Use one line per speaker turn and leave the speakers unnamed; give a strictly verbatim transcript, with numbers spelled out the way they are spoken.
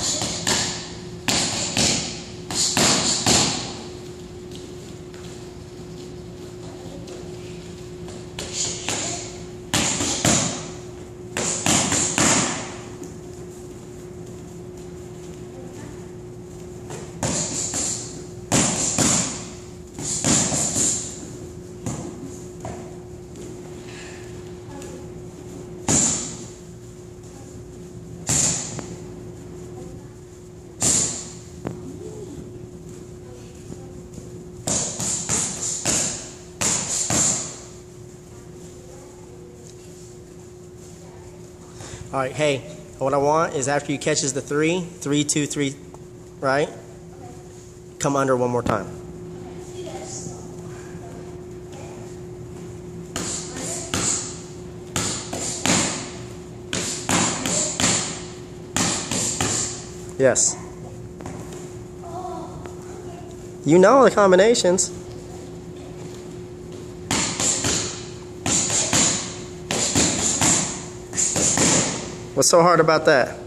All right, hey, what I want is after you catches the three, three, two, three, right? Come under one more time. Yes. You know the combinations. What's so hard about that?